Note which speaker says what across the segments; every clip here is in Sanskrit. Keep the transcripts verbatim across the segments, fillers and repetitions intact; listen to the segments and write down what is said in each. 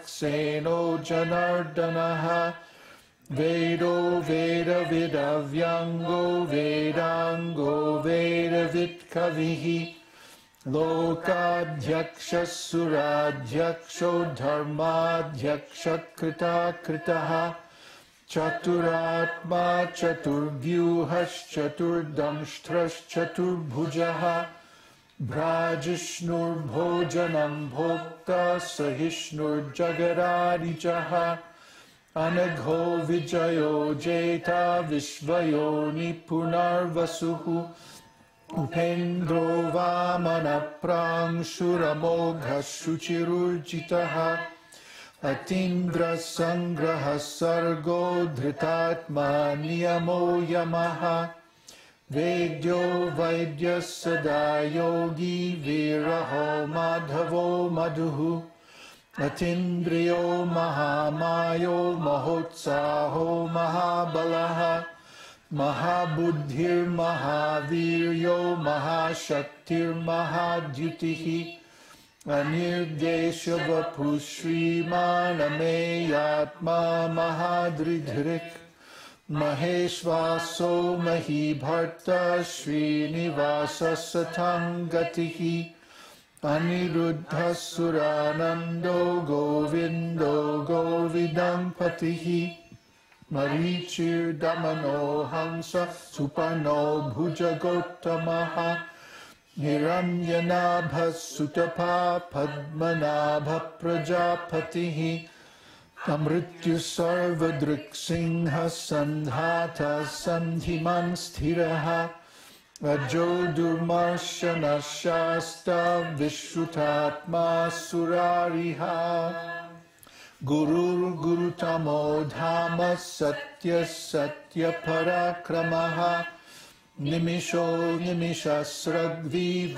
Speaker 1: Seno Janardanaha Vedo Veda Vidavyango Vedango Veda Vitkavihi Lokadhyaksha Suradhyaksho Dharmadhyaksha Krita Kritaha Chaturatma Chaturvyuhas Chaturdamshtras Chaturbhujaha Brajishnur Bhojanam Bhokta Sahishnur Jagaradijaha Anagho Vijayo Jeta Vishvayo Nipunar Vasuhu Upendro Vamana Prang Shuramogha Shuchirurjitaha Atindra Sangraha Sargo Dhritatma Niyamo Yamaha Vedyo Vaidya Sada Yogi Viraho Madhavo Madhuhu Atindriyo Mahamayo Mahotsaho Mahabalaha Mahabuddhir Mahaviryo Mahashaktir Mahadyutihi Anirdesha Vapu Shriman Ameyatma Mahadridhrik Maheshvaso Mahibharta Srinivasa Satangatihi Aniruddha Suranando Govindo Govidampatihi Marichir Damano Hamsa Supano Bhujagotamaha Hiranyanabha Sutapa Padmanabha Prajapatihi Amrityu Sarvadrik Singha Sandhata Sandhiman Sthiraha Ajo Durmarshana Shasta Vishrutatma Surariha Gurur Gurutamo Dhamma Satya Satya Parakramaha Nimisho Nimishasragvi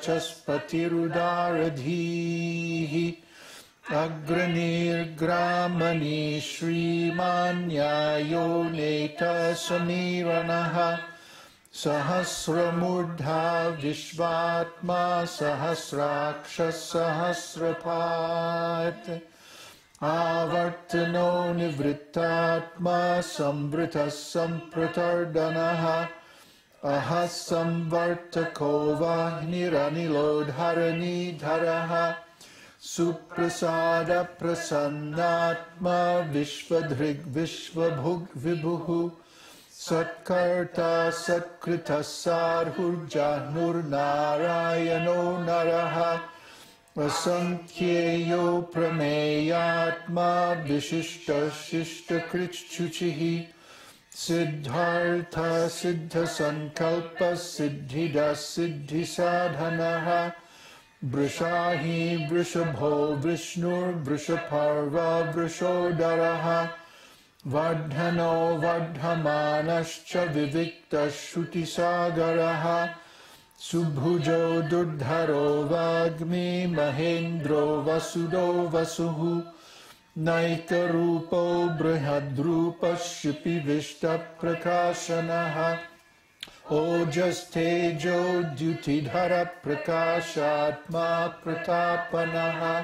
Speaker 1: Vachaspatirudaradhihi Agranir Gramani Shrimanyayo Neta Samiranaha Sahasramurdha Vishvatma Sahasraksha Sahasrapat Avartano Nivrittatma Samvrita Sampratardanaha Ahasam Vartako Vahniranirodharani Dharaha Suprasada Prasannatma Vishvadhrig Vishvabhug Vibhuhu Satkarta Satkrita Sarhur Janur Narayano Naraha Asankhyeyo Prameyatma Vishishta Shishta Krichuchihi Siddhartha Siddha Sankalpa Siddhida Siddhi Sadhanaha Vrishahi Vrishabho Vishnur Vrishaparva Vrishodaraha Vardhano Vardhamanascha Vivikta Shruti Sagaraha Subhujo Durdharo Vagmi Mahendro Vasudo Vasuhu Naika Rupo Brihadrupa Shipi Vishta Prakashanaha Ojas Tejo Dutidhara Prakashatma Pratapanaha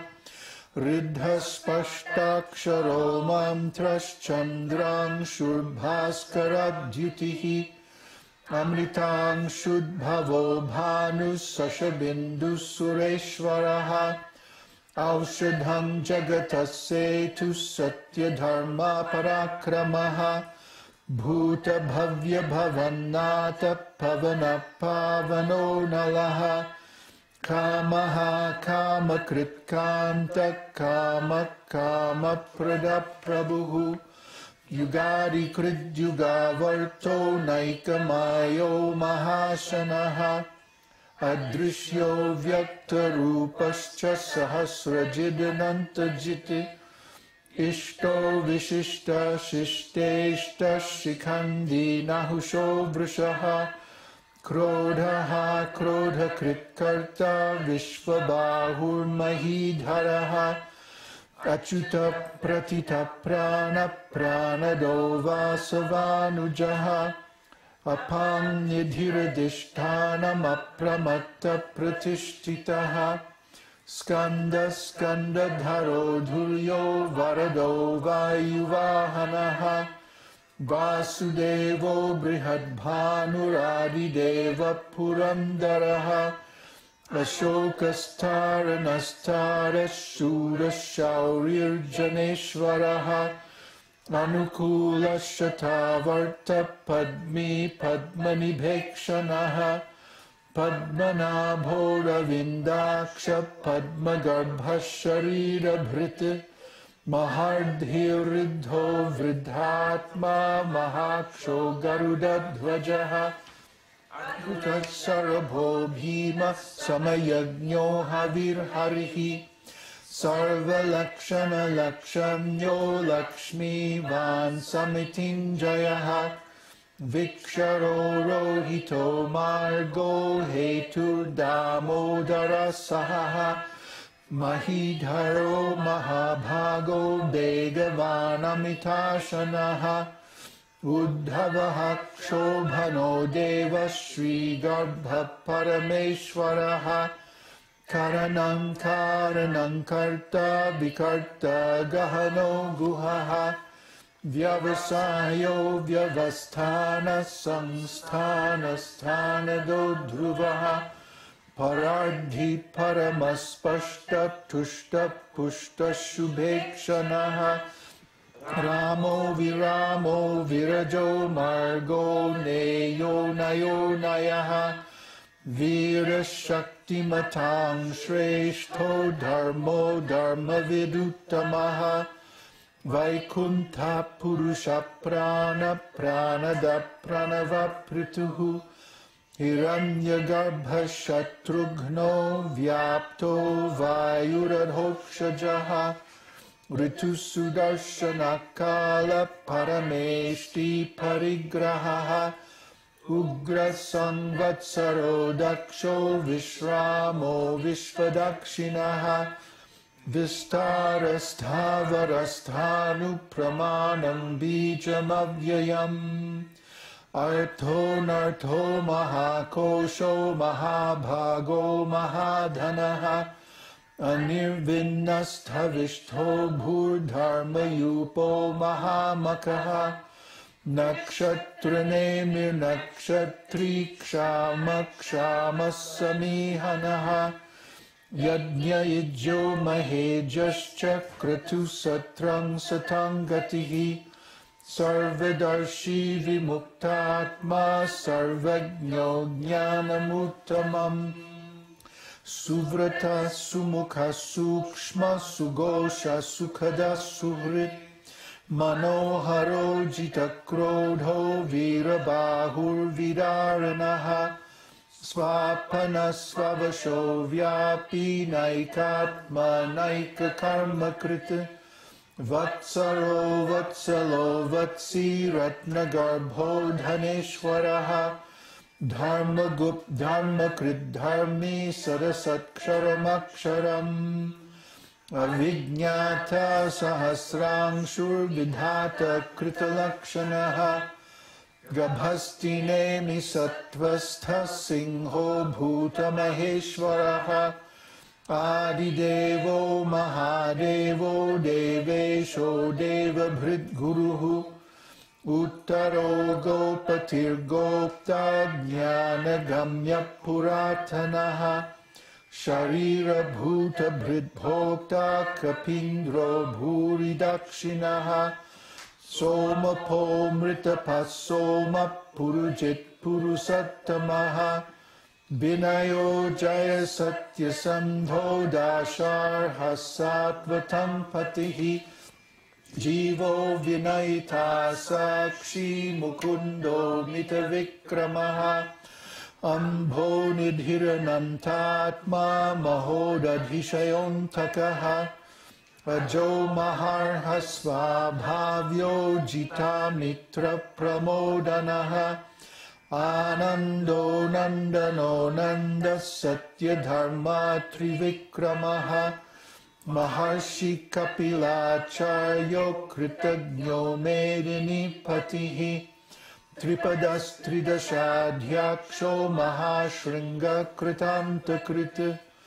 Speaker 1: Riddhaspashtaksharo Mantras Chandrang Shurbhaskara Dutihi Amritang Shudbhavo Bhanu Sashabindu Sureshwaraha Aushadham Jagatasetu Satya Dharma Parakramaha Bhuta Bhavya Bhavannata Pavana Pavano Nalaha Kamaha Kama Kritkanta Kama Kama Prada Prabhu Yugadi Krit Yugavarto Naikamayo Mahashanaha Adrishyo Vyakta Rupascha Sahasrajidananta Jiti Ishto Vishishta Shishteshta Shikhandi Nahusho Vrishaha Krodhaha Krodha Kritkarta Vishvabahur Mahidharaha Achuta Pratita Prana Pranado Vasavanujaha Apam Nidhiradishtanam Apramatta Pratishtitaha Skanda skandadharo dhuryo varado vayuvahanaha Vasudevo brihadbhanuradideva purandaraha Ashokastaranastara shurashaurirjaneshvaraha Anukula shatavarta padmi padmanibhekshanaha Padmanabho ravindaksha padmagarbha sharira bhrita Mahardhiridho vridhatma mahaksho garudadhvajaha Sarabho bhima samayagno havirharihi Sarvalakshana lakshamyo lakshmi van samitinjayaha Viksharo rohito margo hetur damodara sahaha Mahidharo mahabhago begavanamitasanaha Uddhavaha kshobhano deva shri garbha parameshvaraha Karanam karanam karta vikarta gahano guhaha Vyavasayo vyavasthana samsthana sthana dodhruvaha Parardhi paramaspashta tushta pushta shubhekshanaha Ramo viramo virajo margo neyo nayo nayaha Vira shakti matang shreshto dharmo dharma viduttamaha Vaikuntha purusha prana pranada pranava prituhu Hiranyagarbha shatrughno vyapto vayuradhokshajaha Ritusudarshanakala parameshti parigrahaha Ugra samvatsaro daksho vishramo vishvadakshinaha Vistarasthavarasthanu pramanam bijamavyayam Artho nartho mahakosho mahabhago mahadhanaha Anirvinnasthavishto bhurdharmayupo mahamakaha Nakshatranemi nakshatri kshamakshamasamihanaha Yajna yajyo mahejascha kratu satrang satangatihi Sarvadarshi vimuktatma sarvagno jnanamuttamam Suvrata sumukha sukshma sugosha sukhada suhrit Manoharo jitakrodho virabahur vidaranaha Swapana swavasho vyapi naikatma naika karma krita Vatsaro vatsalo vatsi ratnagarbho dhaneshwaraha Dharma gup dharma krit dharmi sarasatksharamaksharam Avijñata sahasrangshur vidhata kritalakshanaha Gabhastinemi sattvastha singho bhuta maheshwaraha Adidevo mahadevo devesho deva bhridguruhu Uttaro gopatir gopta jnana gamya puratanaha Sharira bhuta bhridbhokta kapindro bhuri dakshinaha Soma pomrita pasoma purujit purusattamaha Binayo jaya satya sambho dashar hasatvatam patihi Jivo vinayita sakshi mukundo mitavikramaha Ambho nidhiranantatma mahodadhishayontakaha Ajo maharhasva bhavyo jita mitra pramodanaha Anando nandano nanda satya dharma trivikramaha Maharshi kapilacharyo kritagno medini patihi Tripadas tridashadhyaksho mahashringa kritanta krita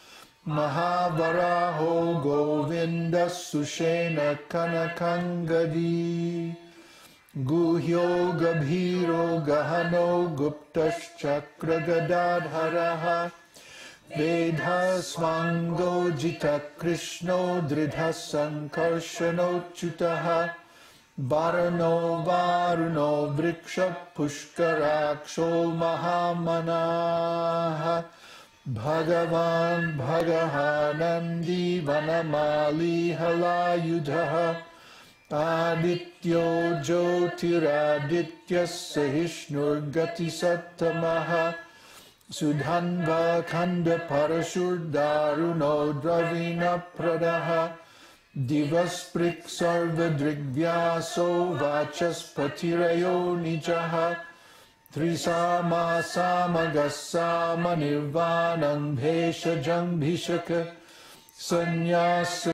Speaker 1: Mahavaraho Govinda Sushena Kanakangadi Guhyo Gabhiro Gahano Guptaschakra Gadadharaha Vedha Svango Jita Krishno Dridha Sankarshano Chutaha Varano Varuno Vriksha Pushkaraksho Mahamanaha Bhagavan Bhagahanandi Vanamali Halayudha Adityo Jyotiraditya Sahishnur Gati Sattamaha Sudhanva Khanda Parashur Daruno Dravina Pradaha Divasprik Sarvadrigvyaso Vachaspatirayo Nijaha Trisama Samagasama Nirvanam Bheshajam Bhishaka Sannyasa